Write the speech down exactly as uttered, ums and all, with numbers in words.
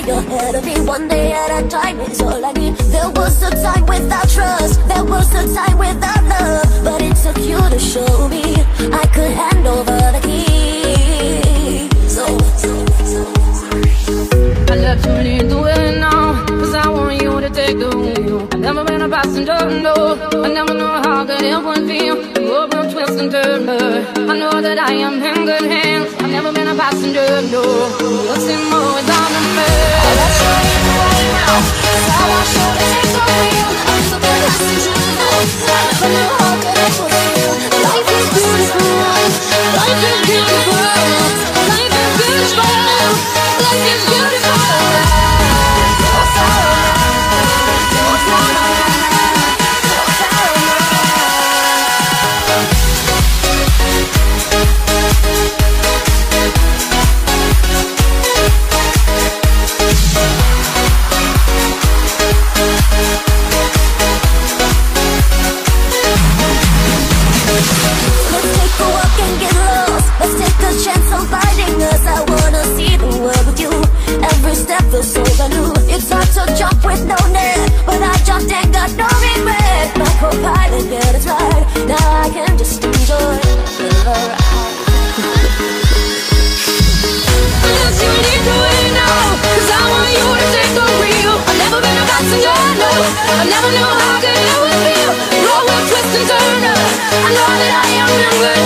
You're ahead of me, one day at a time is all I need. There was a time without trust, there was a time without love, but it took you to show me I could hand over the key. So, so, so I let you lead the way now, cause I want you to take the wheel. I've never been a passenger, no. I never know how good it would feel. You open, twist and turn, but I know that I am in good hands. I've never been a passenger, no. You'll see more without a man. I let you lead the way now, cause I want you to take the wheel. I'm so good at passenger, no. I never know how good it would feel. Life is beautiful, life is beautiful, life is beautiful, life is beautiful. So new. It's hard to jump with no net, but I jumped and got no regret. My co-pilot get it right. Now I can just enjoy the ride. Unless you need to wait now, cause I want you to take the wheel. I've never been a passenger, no. I never knew how good it would feel. Roll, twist and turn up. I know that I am in good